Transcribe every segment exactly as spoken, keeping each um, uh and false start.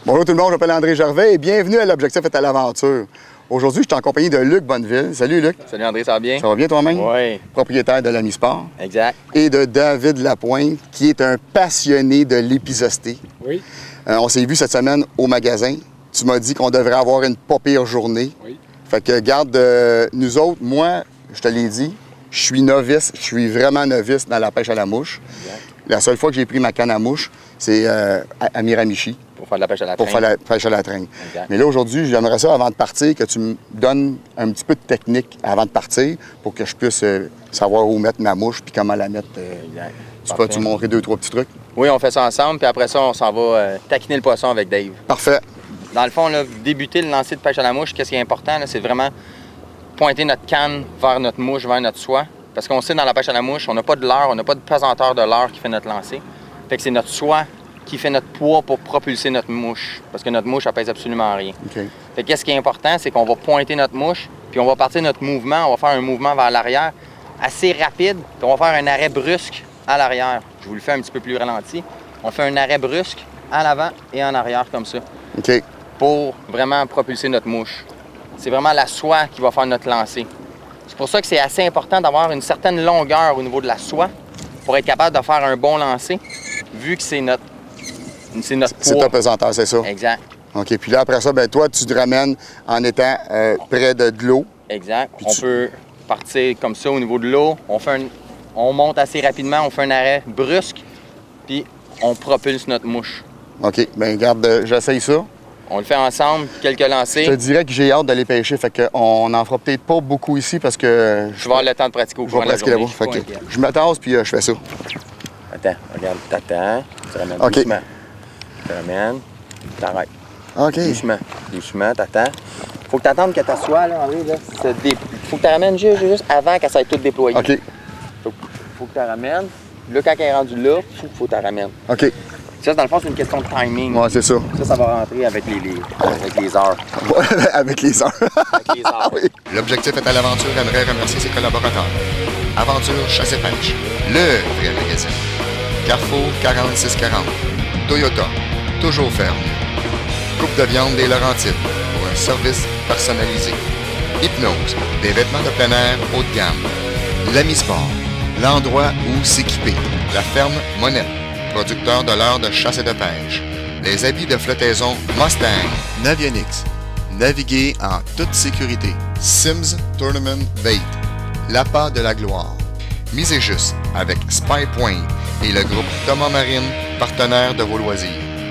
Bonjour tout le monde, je m'appelle André Gervais et bienvenue à l'Objectif est à l'aventure. Aujourd'hui, je suis en compagnie de Luc Bonneville. Salut Luc. Salut André, ça va bien? Ça va bien toi-même? Oui. Propriétaire de l'Ami-Sport. Exact. Et de David Lapointe, qui est un passionné de l'épisosté. Oui. Euh, on s'est vu cette semaine au magasin. Tu m'as dit qu'on devrait avoir une pas pire journée. Oui. Fait que garde, euh, nous autres, moi, je te l'ai dit, je suis novice, je suis vraiment novice dans la pêche à la mouche. Exact. La seule fois que j'ai pris ma canne à mouche, c'est euh, à, à Miramichi. Pour faire de la pêche à la Pour traîne. faire la pêche à la traîne. Exact. Mais là, aujourd'hui, j'aimerais ça, avant de partir, que tu me donnes un petit peu de technique avant de partir pour que je puisse euh, savoir où mettre ma mouche puis comment la mettre. Euh, Exact. tu peux tu montrer deux, trois petits trucs? Oui, on fait ça ensemble, puis après ça, on s'en va euh, taquiner le poisson avec Dave. Parfait. Dans le fond, là, débuter le lancer de pêche à la mouche, qu'est-ce qui est important, là, c'est vraiment pointer notre canne vers notre mouche, vers notre soie. Parce qu'on sait, dans la pêche à la mouche, on n'a pas de leurre, on n'a pas de pesanteur de leurre qui fait notre lancer. Fait que c'est notre soie qui fait notre poids pour propulser notre mouche. Parce que notre mouche, elle pèse absolument rien. OK. Fait que qu'est-ce qui est important, c'est qu'on va pointer notre mouche, puis on va partir notre mouvement, on va faire un mouvement vers l'arrière assez rapide, puis on va faire un arrêt brusque à l'arrière. Je vous le fais un petit peu plus ralenti. On fait un arrêt brusque à l'avant et en arrière comme ça, OK. pour vraiment propulser notre mouche. C'est vraiment la soie qui va faire notre lancer. C'est pour ça que c'est assez important d'avoir une certaine longueur au niveau de la soie pour être capable de faire un bon lancer, vu que c'est notre, c'est notre C'est poids. ta pesanteur, c'est ça? Exact. OK. Puis là, après ça, ben toi, tu te ramènes en étant euh, près de, de l'eau. Exact. Puis On tu- peut partir comme ça au niveau de l'eau. On fait un... on monte assez rapidement, on fait un arrêt brusque, puis on propulse notre mouche. OK. Bien, garde, euh, j'essaye ça. On le fait ensemble, quelques Je te lancers. dirais que j'ai hâte d'aller pêcher, fait qu'on n'en fera peut-être pas beaucoup ici parce que Je vais avoir le temps de pratiquer au je cours vais de la pratiquer journée. là-bas. Fait Je suis que pas inquiet. je me tasse puis euh, je fais ça. Attends, regarde, t'attends, tu ramènes OK. doucement. Tu ramènes, t'arrêtes. OK. Doucement, doucement, t'attends. Faut que t'attendes que ta soie, là, Henri, là, se dé... Faut que tu ramènes juste, juste avant qu'elle s'aille toute déployée. OK. Faut, faut que tu ramènes. Là, quand elle est rendue là, faut, faut que tu ramènes. OK. Ça, dans le fond, c'est une question de timing. Ouais, c'est ça. Ça, ça va rentrer avec les, les- avec les heures. Avec les heures. Avec les heures. Oui. L'Objectif est à l'aventure aimerait remercier ses collaborateurs. Aventure Chasse et Pêche, le vrai magazine. Carrefour quarante-six quarante. Toyota, toujours ferme. Coupe de viande des Laurentides pour un service personnalisé. Hypnose, des vêtements de plein air haut de gamme. L'Ami-Sport, l'endroit où s'équiper. La ferme Monette, producteur de l'heure de chasse et de pêche. Les habits de flottaison Mustang. Navionics, naviguer en toute sécurité. Sims Tournament Bait, l'appât de la gloire. Misez juste avec Spy Point et le groupe Thomas Marine, partenaire de vos loisirs.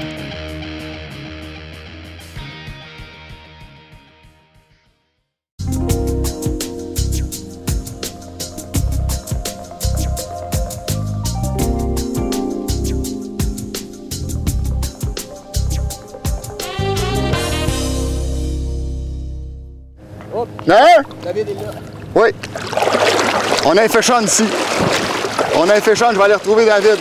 Hein? David est là. Oui. On a un féchon ici. On a un féchon, je vais aller retrouver David.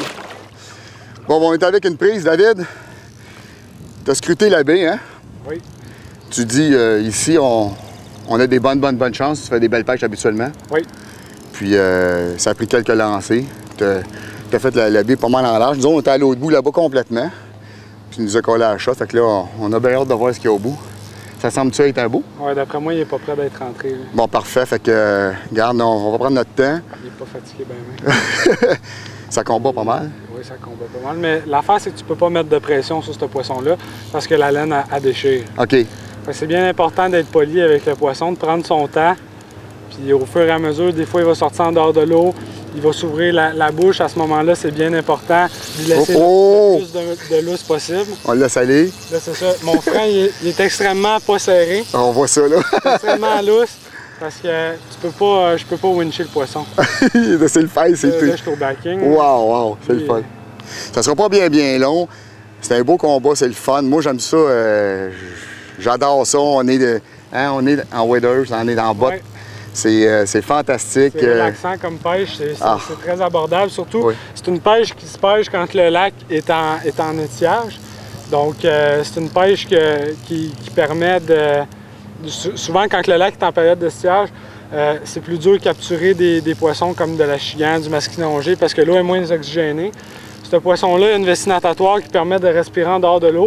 Bon, bon, on est avec une prise, David. Tu as scruté la baie, hein? Oui. Tu dis, euh, ici, on, on a des bonnes, bonnes, bonnes chances. Tu fais des belles pêches habituellement. Oui. Puis, euh, ça a pris quelques lancers. Tu as fait la, la baie pas mal en large. Nous autres, on était à l'autre bout là-bas complètement. Puis, il nous a collé à la shot. Fait que là, on, on a bien hâte de voir ce qu'il y a au bout. Ça semble-tu être un beau? Ouais, d'après moi, il n'est pas prêt d'être rentré. Là. Bon, parfait. Fait que, euh, regarde, on, on va prendre notre temps. Il n'est pas fatigué ben même. Ça combat pas mal. Oui, ça combat pas mal. Mais l'affaire, c'est que tu peux pas mettre de pression sur ce poisson-là parce que la laine, elle déchire. OK. Fait que c'est bien important d'être poli avec le poisson, de prendre son temps. Puis au fur et à mesure, des fois, il va sortir en dehors de l'eau. Il va s'ouvrir la, la bouche. À ce moment-là, c'est bien important de lui laisser Oh, oh! le plus de, de lousse possible. On l'a salé. Là, c'est ça. Mon frein, il est, il est extrêmement pas serré. On voit ça, là. Extrêmement lousse. Parce que tu peux pas, je peux pas wincher le poisson. C'est le fait, c'est Là, le là, je suis au backing. Wow, wow, c'est Oui. le fun. Ça sera pas bien, bien long. C'est un beau combat, c'est le fun. Moi, j'aime ça. euh, J'adore ça. On est, de, hein, on est en waders, on est dans botte. Ouais. C'est euh, c'est fantastique. C'est euh, relaxant comme pêche, c'est c'est- Ah. c'est très abordable. Surtout, Oui. c'est une pêche qui se pêche quand le lac est en, est en étiage. Donc, euh, c'est une pêche que- qui, qui permet de... de- sou- Souvent, quand le lac est en période d'étiage, euh, c'est plus dur de capturer des, des poissons comme de la chigan, du masquinongé, parce que l'eau est moins oxygénée. Ce poisson-là a une vessie natatoire qui permet de respirer en dehors de l'eau.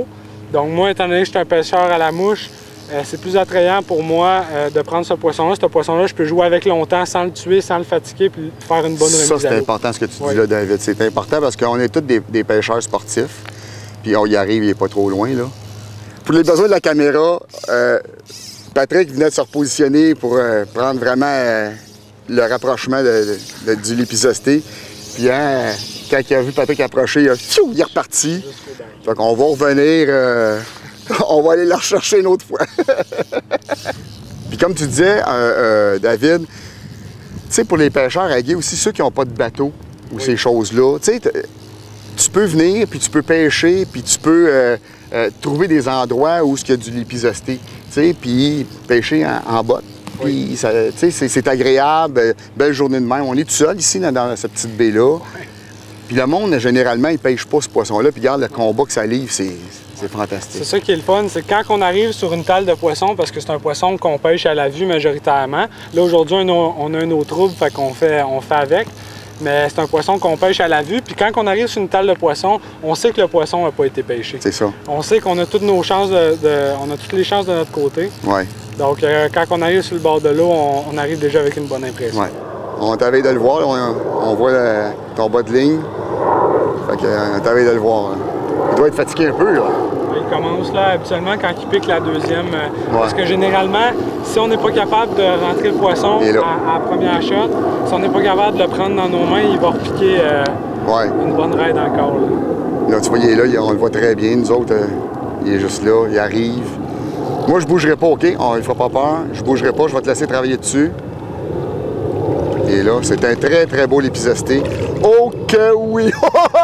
Donc moi, étant donné que je suis un pêcheur à la mouche, euh, c'est plus attrayant pour moi euh, de prendre ce poisson-là. Ce poisson-là, je peux jouer avec longtemps sans le tuer, sans le fatiguer, puis faire une bonne remise Ça, à c'est l'eau. important ce que tu Oui. dis là, David. C'est important parce qu'on est tous des, des pêcheurs sportifs. Puis on y arrive, il n'est pas trop loin, là. Pour les besoins de la caméra, euh, Patrick venait de se repositionner pour euh, prendre vraiment euh, le rapprochement de, de, de, du lépisosté. Puis hein, quand il a vu Patrick approcher, il, a, pfiou, il est reparti. Fait qu'on va revenir, euh, on va aller la rechercher une autre fois. Puis comme tu disais, euh, euh, David, tu sais, pour les pêcheurs à gué aussi, ceux qui n'ont pas de bateau ou oui. ces choses-là, tu sais, tu peux venir, puis tu peux pêcher, puis tu peux euh, euh, trouver des endroits où il y a du lépisosté, tu sais, puis pêcher en, en botte. Puis, tu sais, c'est agréable, belle journée de même. On est tout seul ici, dans, dans cette petite baie-là. Puis le monde, généralement, il pêche pas ce poisson-là, puis regarde le combat que ça livre, c'est fantastique. C'est ça qui est le fun, c'est quand on arrive sur une tale de poisson, parce que c'est un poisson qu'on pêche à la vue majoritairement. Là, aujourd'hui, on a un eau trouble, fait qu'on fait, on fait avec. Mais c'est un poisson qu'on pêche à la vue. Puis quand on arrive sur une tale de poisson, on sait que le poisson n'a pas été pêché. C'est ça. On sait qu'on a toutes nos chances de, de, on a toutes les chances de notre côté. Ouais. Donc euh, quand on arrive sur le bord de l'eau, on, on arrive déjà avec une bonne impression. Ouais. On t'avait de le voir, là, on, on voit le, ton bas de ligne. Fait qu'on t'avait de le voir. Là. Il doit être fatigué un peu, là. Il commence là habituellement quand il pique la deuxième. Euh, ouais. Parce que généralement, si on n'est pas capable de rentrer le poisson à, à la première shot, si on n'est pas capable de le prendre dans nos mains, il va repiquer euh, ouais. une bonne raide encore. Là. Là, tu vois, il est là, on le voit très bien. Nous autres, euh, il est juste là, il arrive. Moi, je bougerai pas, OK? On, il ne faut pas peur. Je bougerai pas, je vais te laisser travailler dessus. Et là, c'est un très, très beau lépisosté. Oh que oui!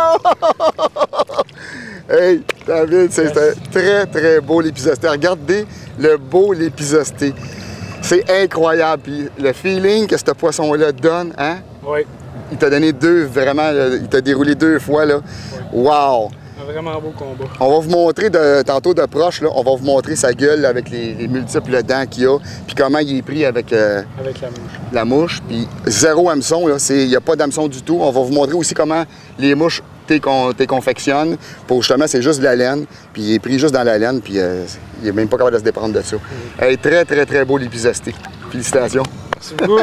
Hey, David, c'est un très, très beau lépisosté. Regardez le beau lépisosté. C'est incroyable. Puis le feeling que ce poisson-là donne, hein? Oui. Il t'a donné deux, vraiment, il t'a déroulé deux fois, là. Oui. Wow! Un vraiment beau combat. On va vous montrer de, tantôt de proche, là, on va vous montrer sa gueule là, avec les, les multiples dents qu'il a, puis comment il est pris avec, euh, avec la mouche. La mouche, puis zéro hameçon, il n'y a pas d'hameçon du tout. On va vous montrer aussi comment les mouches t'es con, confectionnes. Pour justement, c'est juste de la laine, puis il est pris juste dans la laine, puis euh, il n'est même pas capable de se déprendre de ça. Mm-hmm. Elle est très, très, très beau lépisosté. Félicitations. Merci beaucoup.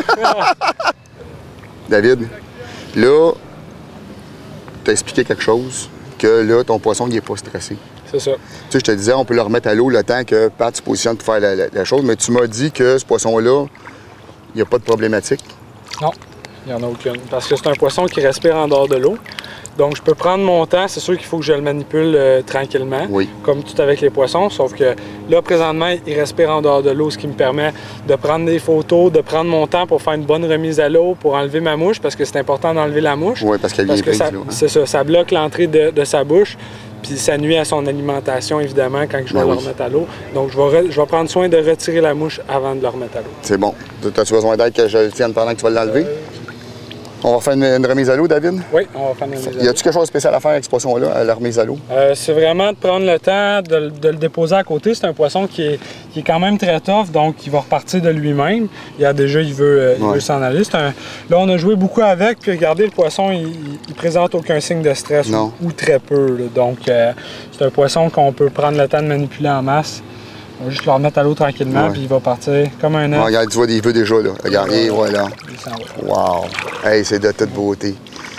David, là, tu as expliqué quelque chose, que là, ton poisson, il n'est pas stressé. C'est ça. Tu sais, je te disais, on peut le remettre à l'eau le temps que Pat se positionne pour faire la, la, la chose, mais tu m'as dit que ce poisson-là, il n'y a pas de problématique. Non, il n'y en a aucune. Parce que c'est un poisson qui respire en dehors de l'eau. Donc, je peux prendre mon temps. C'est sûr qu'il faut que je le manipule euh, tranquillement, oui. comme tout avec les poissons. Sauf que là, présentement, il respire en dehors de l'eau, ce qui me permet de prendre des photos, de prendre mon temps pour faire une bonne remise à l'eau, pour enlever ma mouche, parce que c'est important d'enlever la mouche. Oui, parce qu'elle vient prise, là. C'est ça, ça bloque l'entrée de, de sa bouche. Puis ça nuit à son alimentation, évidemment, quand je vais ben le oui. remettre à l'eau. Donc, je vais, je vais prendre soin de retirer la mouche avant de le remettre à l'eau. C'est bon. As-tu besoin d'aide que je le tienne pendant que tu vas l'enlever? Euh... On va faire une, une remise à l'eau, David? Oui, on va faire une remise à l'eau. Y a-t-il quelque chose de spécial à faire avec ce poisson-là, à la remise à l'eau? Euh, c'est vraiment de prendre le temps de, de le déposer à côté. C'est un poisson qui est, qui est quand même très tough, donc il va repartir de lui-même. Il a déjà, il veut, euh, il ouais. veut s'en aller. Un... Là, on a joué beaucoup avec, puis regardez, le poisson, il, il présente aucun signe de stress ou, ou très peu. Là. Donc, euh, c'est un poisson qu'on peut prendre le temps de manipuler en masse. On va juste le remettre à l'eau tranquillement, ouais. puis il va partir comme un œuf. Oh, regarde, tu vois, il veut déjà, là. Regarde, et voilà. Wow! Hey, c'est de toute beauté.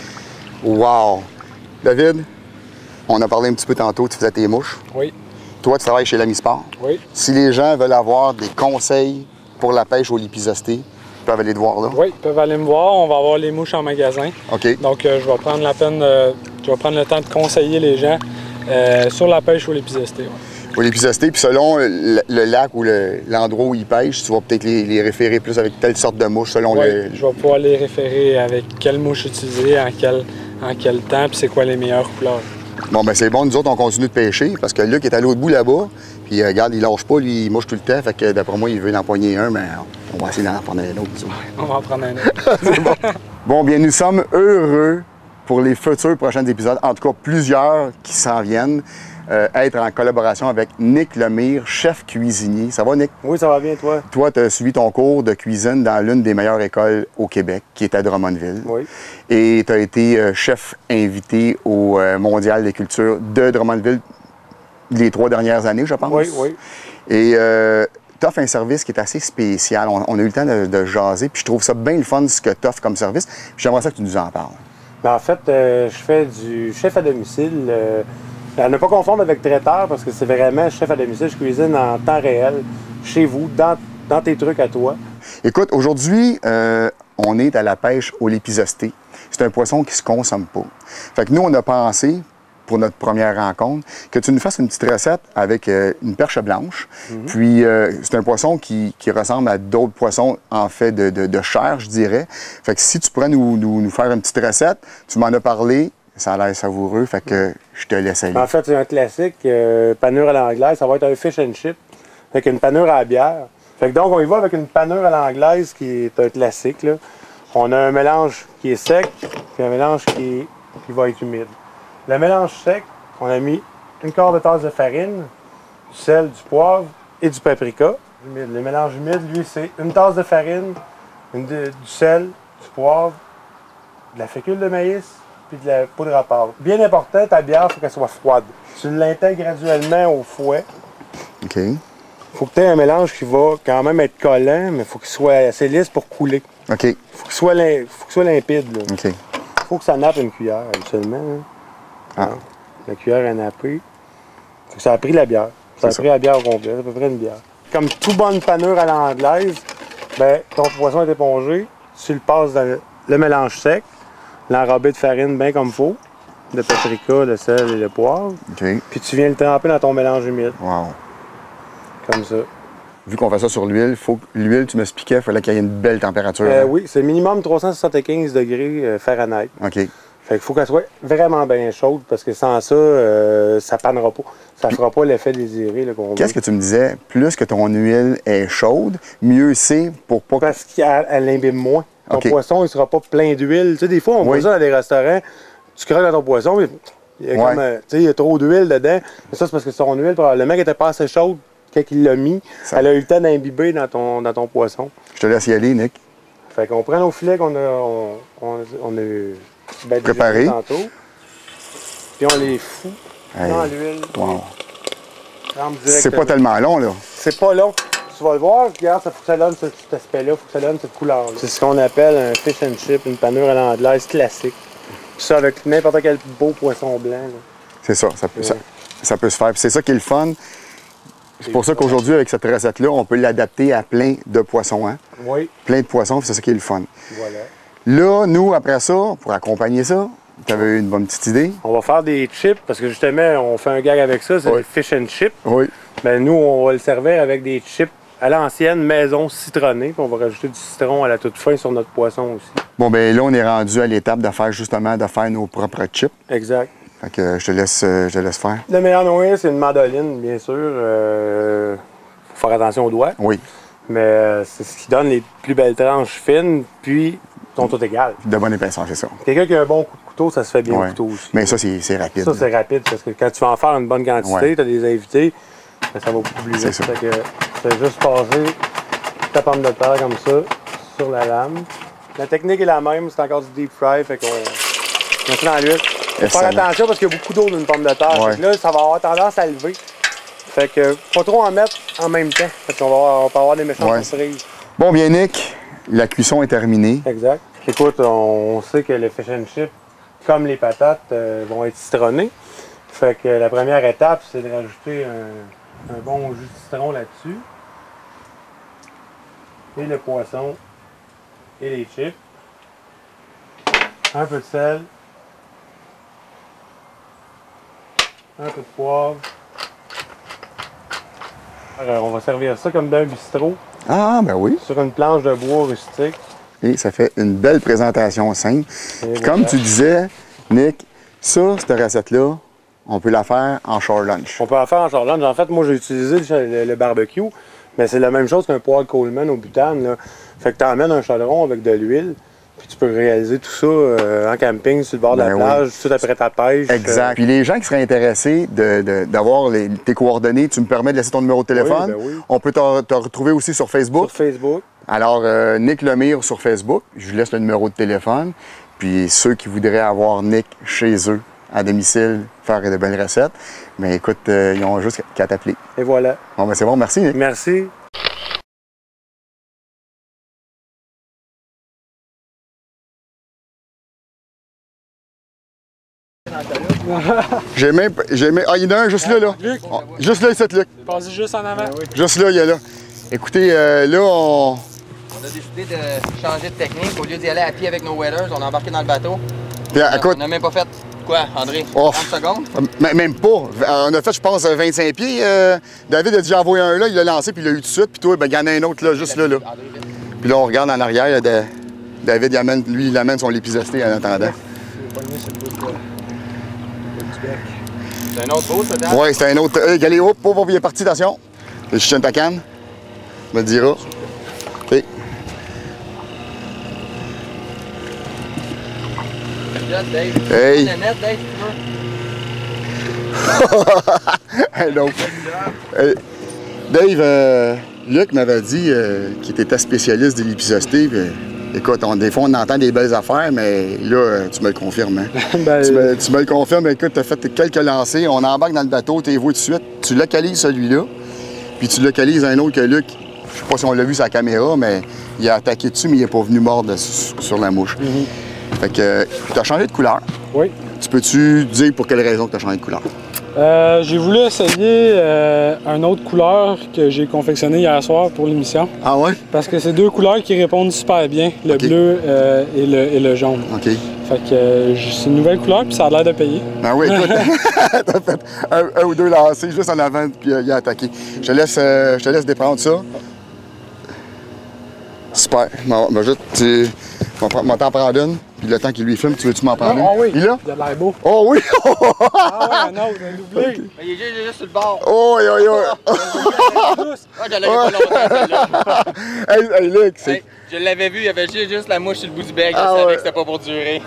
Wow! David, on a parlé un petit peu tantôt, tu faisais tes mouches. Oui. Toi, tu travailles chez Lamisport. Oui. Si les gens veulent avoir des conseils pour la pêche au lépisosté, ils peuvent aller te voir là? Oui, ils peuvent aller me voir. On va avoir les mouches en magasin. OK. Donc, euh, je vais prendre la peine, euh, je vais prendre le temps de conseiller les gens euh, sur la pêche au lépisosté. Ouais. Au lépisosté, puis selon le, le lac ou l'endroit le, où ils pêchent, tu vas peut-être les, les référer plus avec telle sorte de mouche selon oui, le... je vais pouvoir les référer avec quelle mouche utiliser, en quel, en quel temps, puis c'est quoi les meilleures couleurs. Bon, ben c'est bon, nous autres, on continue de pêcher, parce que Luc est à l'autre bout là-bas, puis euh, regarde, il lâche pas, lui, il mouche tout le temps, fait que d'après moi, il veut en empoigner un, mais on va essayer d'en prendre un autre. Oui, on va en prendre un autre. C'est bon. Bon, bien, nous sommes heureux pour les futurs prochains épisodes, en tout cas plusieurs qui s'en viennent. Euh, être en collaboration avec Nick Lemire, chef cuisinier. Ça va, Nick? Oui, ça va bien, toi? Toi, tu as suivi ton cours de cuisine dans l'une des meilleures écoles au Québec, qui est à Drummondville. Oui. Et tu as été euh, chef invité au euh, Mondial des cultures de Drummondville les trois dernières années, je pense. Oui, oui. Et euh, tu offres un service qui est assez spécial. On, on a eu le temps de, de jaser, puis je trouve ça bien le fun ce que tu offres comme service. J'aimerais ça que tu nous en parles. Ben, en fait, euh, je fais du chef à domicile. Euh, à ne pas confondre avec traiteur, parce que c'est vraiment chef à domicile. Je cuisine en temps réel, chez vous, dans, dans tes trucs à toi. Écoute, aujourd'hui, euh, on est à la pêche au lépisosté. C'est un poisson qui ne se consomme pas. Fait que nous, on a pensé, pour notre première rencontre, que tu nous fasses une petite recette avec euh, une perche blanche. Mm-hmm. Puis, euh, c'est un poisson qui, qui ressemble à d'autres poissons en fait de, de, de chair, je dirais. Fait que si tu pourrais nous, nous, nous faire une petite recette, tu m'en as parlé, ça a l'air savoureux, fait que je te laisse aller. En fait, c'est un classique, euh, panure à l'anglaise. Ça va être un fish and chip avec une panure à la bière. Fait que donc, on y va avec une panure à l'anglaise qui est un classique, là. On a un mélange qui est sec, puis un mélange qui, est, qui va être humide. Le mélange sec, on a mis une quart de tasse de farine, du sel, du poivre et du paprika. Humide. Le mélange humide, lui, c'est une tasse de farine, une de, du sel, du poivre, de la fécule de maïs, puis de la poudre à pâte. Bien important, ta bière, il faut qu'elle soit froide. Tu l'intègres graduellement au fouet. OK. Il faut que tu aies un mélange qui va quand même être collant, mais il faut qu'il soit assez lisse pour couler. OK. Il faut qu'il soit, lim... faut qu'il soit limpide. Là. OK. Il faut que ça nappe une cuillère, habituellement. Hein. Ah. La cuillère est nappée. Faut que ça a pris la bière. Ça a C'est pris ça. la bière au complet, à peu près une bière. Comme toute bonne panure à l'anglaise, ben, ton poisson est épongé, tu le passes dans le, le mélange sec, l'enrobé de farine bien comme il faut, de paprika, de sel et de poivre, OK. puis tu viens le tremper dans ton mélange humide, Wow. comme ça. Vu qu'on fait ça sur l'huile, faut que l'huile, tu m'expliquais, il fallait qu'il y ait une belle température. Euh, hein? oui, c'est minimum trois cent soixante-quinze degrés euh, Fahrenheit. OK. Fait qu'il faut qu'elle soit vraiment bien chaude parce que sans ça, euh, ça panera pas. Ça fera pas l'effet désiré là, qu'on veut. Qu'est-ce que tu me disais? Plus que ton huile est chaude, mieux c'est pour pas que... Parce qu'elle elle imbibe moins. Ton OK. poisson, il sera pas plein d'huile. Tu sais, des fois, on voit Oui. ça dans des restaurants. Tu croques dans ton poisson, mais il y a, Ouais. comme, euh, tu sais, il y a trop d'huile dedans. Mais ça, c'est parce que son huile, probablement, était pas assez chaude quand il l'a mis. Ça- Elle a eu le temps d'imbiber dans ton, dans ton poisson. Je te laisse y aller, Nick. Fait qu'on prend nos filets qu'on a, on, on, on a ben, Préparés. tantôt. Puis on les fout Hey. dans l'huile. Wow. Trempe C'est directement. pas tellement long, là. C'est pas long. Tu vas le voir, regarde, ça faut que ça donne ce- cet aspect-là, il faut que ça donne cette couleur-là. C'est ce qu'on appelle un fish and chip, une panure à l'anglaise classique. Puis ça avec n'importe quel beau poisson blanc. Là. C'est ça, ça peut, Ouais. ça, ça peut se faire. Puis c'est ça qui est le fun. C'est pour ça qu'aujourd'hui, avec cette recette-là, on peut l'adapter à plein de poissons. Hein? Oui, Plein de poissons, puis c'est ça qui est le fun. voilà. Là, nous, après ça, pour accompagner ça, tu avais eu une bonne petite idée? On va faire des chips, parce que justement, on fait un gag avec ça, c'est Oui. des fish and chips. Oui. Ben, nous, on va le servir avec des chips à l'ancienne, maison citronnée, puis on va rajouter du citron à la toute fin sur notre poisson aussi. Bon, ben là, on est rendu à l'étape de faire justement de faire nos propres chips. Exact. Fait que euh, je te laisse, euh, je te laisse faire. Le meilleur nourrir, c'est une mandoline, bien sûr. Euh, faut faire attention aux doigts. Oui, Mais euh, c'est ce qui donne les plus belles tranches fines, puis sont toutes égales. de bonne épaisseur, c'est ça. Quelqu'un qui a un bon coup de couteau, ça se fait bien Ouais. au couteau aussi. Mais ça, c'est c'est rapide. Ça, c'est rapide, parce que quand tu vas en faire une bonne quantité, Ouais. tu as des invités, ben, ça va beaucoup plus C'est vite. ça. Fait que c'est juste passer ta pomme de terre comme ça, sur la lame. La technique est la même, c'est encore du deep fry, fait qu'on met ça dans l'huile. Faut faire Excellent. attention parce qu'il y a beaucoup d'eau dans une pomme de terre. Ouais. Fait que là, ça va avoir tendance à lever. Fait que pas trop en mettre en même temps. Fait qu'on va avoir, on peut avoir des méchantes Ouais. surprises. Bon, bien, Nick, la cuisson est terminée. Exact. Écoute, on sait que les fish and chips, comme les patates, euh, vont être citronnées. Fait que la première étape, c'est de rajouter un, un bon jus de citron là-dessus. Et le poisson et les chips. Un peu de sel. Un peu de poivre. Alors, on va servir ça comme d'un bistrot Ah, ben oui. sur une planche de bois rustique. Et ça fait une belle présentation simple. Et Puis voilà. comme tu disais, Nick, ça, cette recette-là, on peut la faire en short lunch. On peut en faire en short lunch. En fait, moi, j'ai utilisé le, le- le barbecue, mais c'est la même chose qu'un poêle Coleman au butane. Là. Fait que tu emmènes un chaudron avec de l'huile, puis tu peux réaliser tout ça euh, en camping, sur le bord de Ben la oui. plage, tout après ta pêche. Exact. Puis les gens qui seraient intéressés de- de- d'avoir les- tes coordonnées, tu me permets de laisser ton numéro de téléphone. ben oui. On peut te, te retrouver aussi sur Euh, Facebook. sur Facebook. Alors, euh, Nick Lemire sur Facebook. Je vous laisse le numéro de téléphone. Puis ceux qui voudraient avoir Nick chez eux, à domicile, faire de belles recettes. Mais écoute, euh, ils ont juste qu'à t'appeler. Et voilà. Bon, ben c'est bon, merci, Nick. Merci. J'ai même, j'ai même... Ah, il y en a un juste là, là. Luc, Oh, juste là, ici, Luc. passez juste en avant. Juste là, il y a là. Écoutez, euh, là, on... On a décidé de changer de technique. Au lieu d'y aller à pied avec nos waders, on a embarqué dans le bateau. Puis, écoute, On n'a même pas fait quoi, André? Oh. trente secondes? M- même pas. On a fait, je pense, vingt-cinq pieds. Euh, David a dit, j'ai envoyé un là, il l'a lancé, puis il l'a eu tout de suite. Puis toi, ben, il y en a un autre là, juste là, là. Puis là, on regarde en arrière, là, de... David, il amène, lui, il amène son lépisosté en attendant. C'est un autre beau, ça, Dan? Ouais, c'est un autre. Hey, allez, hop, hop, hop, il est parti, attention. Je tiens ta canne. Me le dira. OK. Dave. Hey. La net, Dave, si tu veux. Hey, donc. Hey, Dave, euh, Luc m'avait dit euh, qu'il était spécialiste de l'épisosté. Puis, écoute, on, des fois, on entend des belles affaires, mais là, euh, tu me le confirmes. Hein? Ben, tu, me, tu me le confirmes. Écoute, tu as fait quelques lancers. On embarque dans le bateau, tu les vois tout de suite. Tu localises celui-là, puis tu localises un autre que Luc. Je sais pas si on l'a vu sur la caméra, mais il a attaqué dessus, mais il n'est pas venu mordre sur, sur la mouche. Mm-hmm. Fait que tu as changé de couleur. Oui. Tu peux-tu dire pour quelle raison tu as changé de couleur? Euh, j'ai voulu essayer euh, une autre couleur que j'ai confectionnée hier soir pour l'émission. Ah ouais? Parce que c'est deux couleurs qui répondent super bien, le Okay. bleu euh, et, le, et le jaune. OK. Fait que euh, c'est une nouvelle couleur, puis ça a l'air de payer. Ben oui, écoute, t'as fait un, un ou deux lancers juste en avant, puis euh, il a attaqué. Je te laisse, euh, je te laisse déprendre ça. Super. Bon, ben juste, tu m'en t'en prendre une, puis le temps qu'il lui filme, tu veux-tu m'en prendre une? Ah oui, Il est là? il a de l'air beau. Oh oui! Ah ouais, un autre, un doublé. Mais il est juste, juste sur le bord. Oh, yo, yo! Ah, je l'avais pas longtemps, celle-là. Hey, hey, Luc, c'est... Hey, je l'avais vu, il y avait juste, juste la mouche sur le bout du bec. Je Ah savais ouais. que c'était pas pour durer.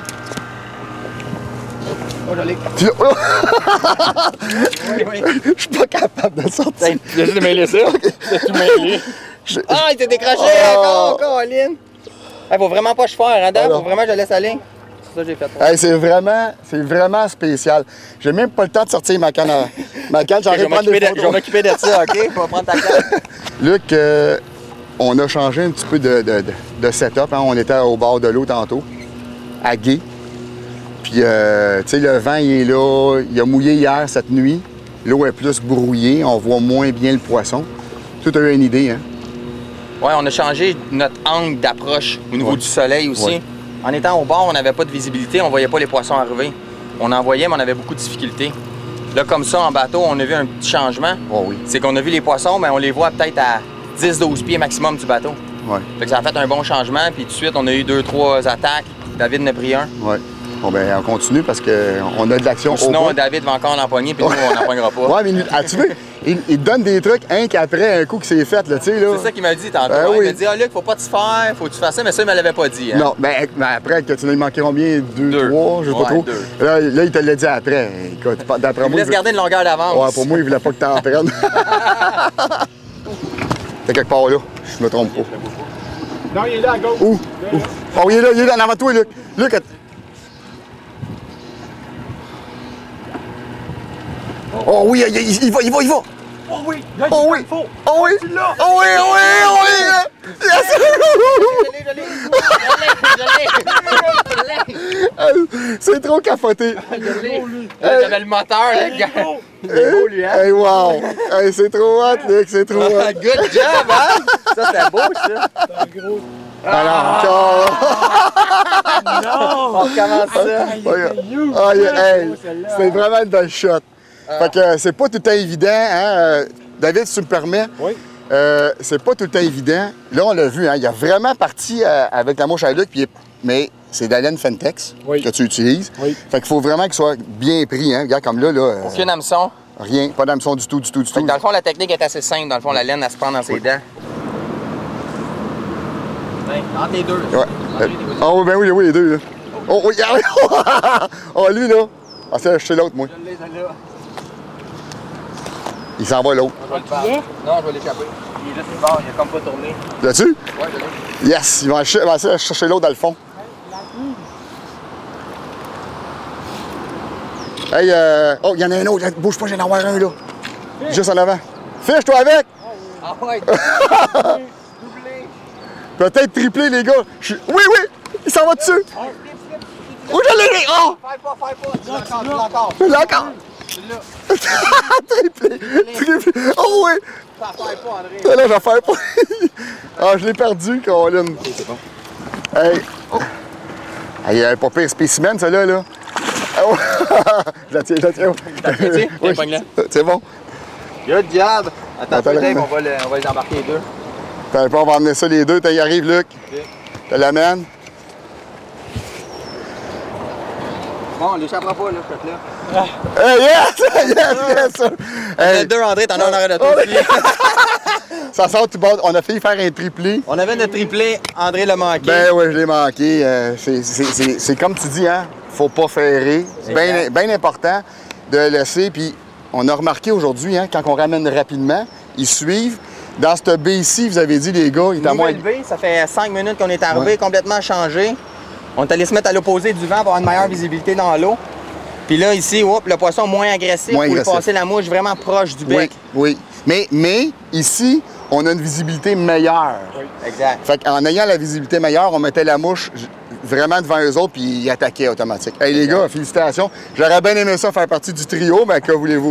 Oh, je l'ai. Tu l'as- oh! Oui, oui. Je suis pas capable de sortir. J'ai juste mêlé ça. J'ai tout mêlé. Je- Ah, il était décroché Oh. encore, Colin. Il faut vraiment pas que je fasse, hein, Dan? Alors. Faut vraiment que je laisse aller. C'est ça que j'ai fait. Hey, c'est vraiment, c'est vraiment spécial. J'ai même pas le temps de sortir ma canne. à- Ma canne, Je j'arrive vais de prendre des m'occuper de, je vais photos. m'occuper de ça, OK? On va prendre ta carte. Luc, euh, on a changé un petit peu de, de, de- de setup. Hein. On était au bord de l'eau tantôt, à Gué. Puis, euh, tu sais, le vent, il est là. Il a mouillé hier, cette nuit. L'eau est plus brouillée. On voit moins bien le poisson. Tu as eu une idée, hein? Ouais, on a changé notre angle d'approche au niveau Ouais. du soleil aussi. Ouais. En étant au bord, on n'avait pas de visibilité, on voyait pas les poissons arriver. On en voyait, mais on avait beaucoup de difficultés. Là, comme ça, en bateau, on a vu un petit changement. Oh oui. C'est qu'on a vu les poissons, mais on les voit peut-être à dix douze pieds maximum du bateau. Ouais, Fait que ça a fait un bon changement, puis tout de suite, on a eu deux trois attaques. David en a pris un. ouais. Bon, ben, on continue parce qu'on a de l'action Ou au sinon, bout. David va encore l'empoigner, puis nous, on n'empoignera pas. Ouais, mais il- ah, tu veux, il, il te donne des trucs, hein, qu'après un coup que c'est fait, là, tu sais, là. C'est ça qu'il m'a dit tantôt. Ben hein. oui. Il m'a dit, ah Luc, faut pas te faire, faut que tu fasses ça, mais ça, il me l'avait pas dit. Hein. Non, ben, ben, après, que tu n'as manqué combien? Deux, Deux. trois, je sais Ouais, pas trop. deux. Là, là, il te l'a dit après. Écoute, d'après Il me moi. laisse il- garder une longueur d'avance. Ouais, pour moi, il voulait pas que t'en prennes. T'es quelque part là, je me trompe pas. Non, il est là à gauche. Où? Où? Oh, il est là, il est là, en avant de toi, Luc. Luc, att- Oh oui, il, il- il va, il va, il va! Oh oui, là, il Oh est oui! faux. Oh oui! Tu l'as. Oh oui, oh oui, oh oui! Yes! Je l'ai, je l'ai. Je l'ai, je l'ai. C'est trop capoté! Je l'ai. Là, j'avais le moteur, le gars. Il est beau, lui, hein? Hey, wow! Hey, c'est trop hot, Luc, c'est trop hot! Good job, hein? Ça, c'était beau, ça. C'est un gros. Alors, encore! On recommence ça. Ouais. Ah, yeah, hey, c'est vraiment une belle shot. Fait que euh, c'est pas tout le temps évident, hein? euh, David, si tu me permets. Oui. Euh, c'est pas tout le temps évident. Là, on l'a vu, hein? Il a vraiment parti euh, avec la mouche à Luc, puis il- mais c'est de la laine Fentex Oui. que tu utilises. Oui. Fait qu'il faut vraiment qu'il soit bien pris, hein? Regarde, comme là, là, euh, Aucun hameçon. rien, pas d'hameçon du tout, du tout, du Fait tout. que dans le fond, la technique est assez simple. Dans le fond, la laine, elle se prend dans ses dents. Ben, entre les deux. Ouais. Entre les deux. Ah oui, ben oui, oui, les deux, là. Oh, oui, ah oui! Oh, lui, là! Ah, c'est chez l'autre, moi. Je l'ai, je l'ai. Il s'en va l'autre. Je vais le faire. Non, je vais l'échapper. Il est juste une barre, il a comme pas tourné. Là-dessus? Ouais, je l'ai. Yes! Il va ch- il va essayer de chercher l'autre dans le fond. Hey, euh... oh, il y en a un autre. Bouge pas, j'en ai avoir un là. Fiche. Juste en avant. Fiche-toi avec! Ah ouais! Peut-être triplé, les gars. Je... Oui, oui! Il s'en va dessus! Oh, je l'ai! Oh! Fais pas, fais pas! Tu l'as encore, tu l'as encore! Tu l'as encore! Triplé! Triplé! Oh oui! Ça fait pas, André! Là, j'en fais pas! Ah, je l'ai perdu, Colin! Ok, c'est bon. Hey! Oh. Hey, euh, pas pire spécimen, celle-là, là! Oh. Je la tiens, je la tiens! T'as apprécié? Oui. C'est bon! Good job! Attends, Attends, Dave, là. on va, le, on va les embarquer les deux. Attends, on va emmener ça les deux. T'as y arrive, Luc. Okay. Tu l'amènes. Bon, on l'échappera pas, là, peut-être là. Hey, yes! Yes, yes! Hey. Deux, André, t'en as un arrêt de toi aussi. Ça sort tout bas. On a failli faire un triplé. On avait notre triplé, André l'a manqué. Ben oui, je l'ai manqué. Euh, c'est comme tu dis, hein? Faut pas ferrer. C'est bien bien important de laisser. Puis on a remarqué aujourd'hui, hein, quand on ramène rapidement, ils suivent. Dans cette baie ici, vous avez dit, les gars, il est à moins... baie, ça fait cinq minutes qu'on est arrivé, ouais. complètement changé. On est allé se mettre à l'opposé du vent pour avoir une meilleure visibilité dans l'eau. Puis là, ici, oups, le poisson moins agressif, moins pour agressif. passer la mouche vraiment proche du bec. Oui, oui. Mais, mais ici, on a une visibilité meilleure. Oui, exact. Fait qu'en ayant la visibilité meilleure, on mettait la mouche vraiment devant eux autres, puis ils attaquaient automatiquement. Hey, les gars, félicitations. J'aurais bien aimé ça faire partie du trio, mais que voulez-vous?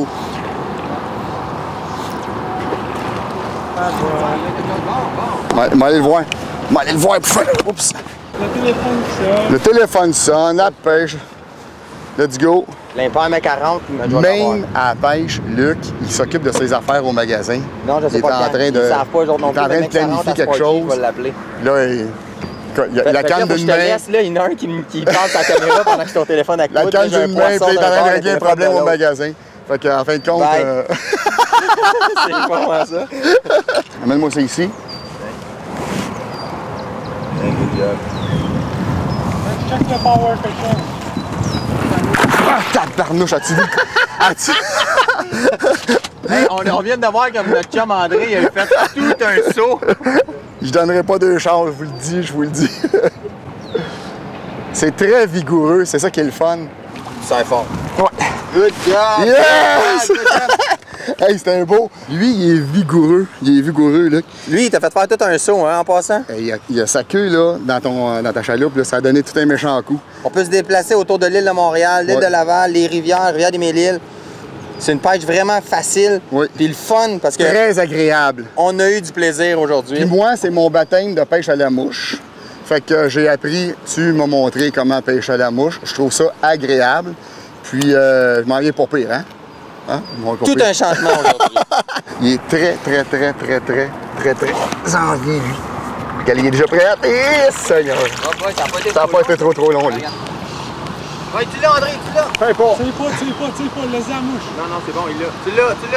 Ah, bon. Je vais aller le voir. Je vais aller le voir. Oups. Le téléphone sonne. Le téléphone sonne, la pêche. Let's go. L'impair M quarante, même à la pêche, Luc, il s'occupe de ses affaires au magasin. Non, je sais il pas est en quand. train de, Ils savent pas, genre, non il est en train de planifier quelque chose. Je vais l'appeler. Là, il, il, la canne d'une Je te main. laisse, là, il y en a un qui, qui passe sa caméra pendant que je suis au téléphone avec La moi. canne d'une main, puis il est en train de régler un problème au magasin. Fait qu'en fin de compte... Euh... C'est pas moi ça. Amène-moi ça ici. Good job. Check le power question. Ah, tabarnouche, as-tu vu? As-tu... Hey, on, on vient de voir comme notre chum André, il a fait tout un saut. Je donnerai pas deux chances, je vous le dis, je vous le dis. C'est très vigoureux, c'est ça qui est le fun. C'est fort. Ouais. Good job! Yes! Hey, c'était un beau. Lui, il est vigoureux. Il est vigoureux, là. Lui, il t'a fait faire tout un saut, hein, en passant. Hey, il, a, il a sa queue, là, dans, ton, dans ta chaloupe, là, ça a donné tout un méchant coup. On peut se déplacer autour de l'île de Montréal, l'île ouais. de Laval, les rivières, rivière des Mille-Îles. C'est une pêche vraiment facile. Oui. Puis le fun, parce que... Très agréable. On a eu du plaisir aujourd'hui. Puis moi, c'est mon baptême de pêche à la mouche. Fait que j'ai appris, tu m'as montré comment pêcher à la mouche. Je trouve ça agréable. Puis euh, je m'en viens pas pire, hein? Hein? Tout un changement aujourd'hui. Il est très, très, très, très, très, très, très envie, lui. Regarde, il est déjà prêt. Eh, Seigneur! Oh boy, ça n'a pas été, ça a pas été trop, trop long, lui. Ouais, tu l'as, André, tu l'as! Fais pas! Tu sais pas, tu sais pas, tu sais pas, laisse la mouche. Non, non, c'est bon, il l'a. Tu l'as, tu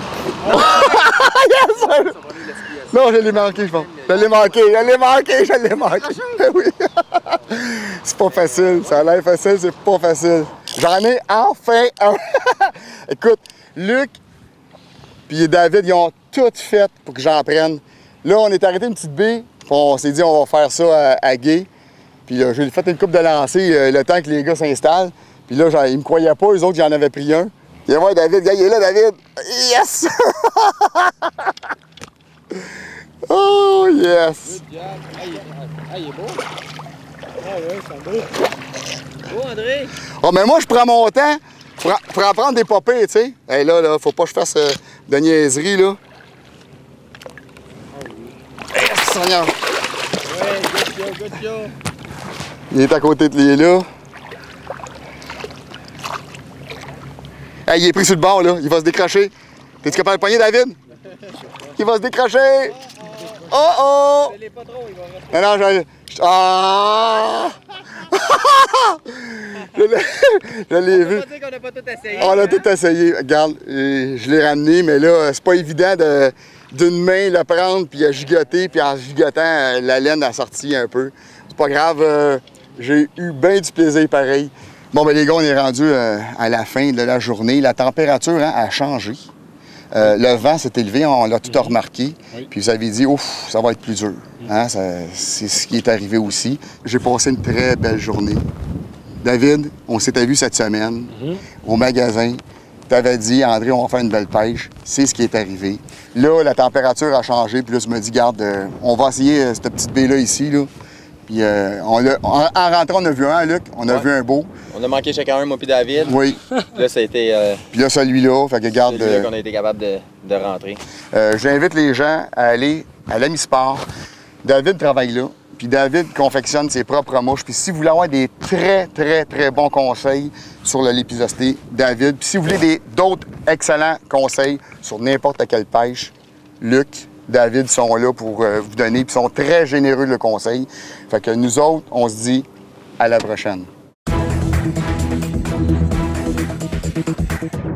l'as! Yes! Non, je l'ai manqué, je pense. Je l'ai manqué, je l'ai manqué, je l'ai manqué. Oui. C'est pas facile, ça a l'air facile, c'est pas facile. J'en ai enfin un. Écoute, Luc puis David, ils ont tout fait pour que j'en prenne. Là, on est arrêté une petite baie, on s'est dit on va faire ça à, à Gay. Puis là, j'ai fait une coupe de lancer euh, le temps que les gars s'installent. Puis là, genre, ils me croyaient pas, eux autres, j'en avais pris un. Viens voir David, il est là, David. Yes! Oh, yes! Good job. Hey, hey, il est beau. Ah ouais, c'est beau. Beau, André. Oh, mais moi, je prends mon temps pour, pour en prendre des popées, tu sais. Hey, là, là, faut pas que je fasse euh, de niaiserie, là. Yes, Seigneur! Ouais, good job, good job. Il est à côté de lui, là. Hey, il est pris sur le bord, là. Il va se décrocher. T'es-tu capable de pogner, David? Il va se décrocher! Oh oh! Je l'ai pas trop, il va rester. Non, non, je... Ah! Je l'ai vu. On va dire qu'on n'a pas tout essayé. On a hein? tout essayé. Regarde, je l'ai ramené, mais là, c'est pas évident de d'une main le prendre, puis à gigoter, puis en gigotant, la laine a sorti un peu. C'est pas grave, euh, j'ai eu bien du plaisir pareil. Bon, ben les gars, on est rendu euh, à la fin de la journée. La température hein, a changé. Euh, le vent s'est élevé, on l'a tout remarqué. Oui. Puis vous avez dit, ouf, ça va être plus dur. Hein? C'est ce qui est arrivé aussi. J'ai passé une très belle journée. David, on s'était vu cette semaine mm-hmm. au magasin. Tu avais dit, André, on va faire une belle pêche. C'est ce qui est arrivé. Là, la température a changé. Puis là, tu me dis, garde, euh, on va essayer euh, cette petite baie-là ici. Là. Puis euh, on a, en, en rentrant, on a vu un, Luc. On a ouais. vu un beau. On a manqué chacun un, moi puis David. Oui. Là, ça a été... Euh... Puis là, celui-là, fait que garde... Celui-là qu'on a été capable de, de rentrer. Euh, J'invite les gens à aller à l'Ami-Sport. David travaille là. Puis David confectionne ses propres mouches. Puis si vous voulez avoir des très, très, très bons conseils sur le lépisosité, David. Puis si vous voulez d'autres excellents conseils sur n'importe quelle pêche, Luc, David sont là pour euh, vous donner. Puis sont très généreux le conseil. Fait que nous autres, on se dit à la prochaine.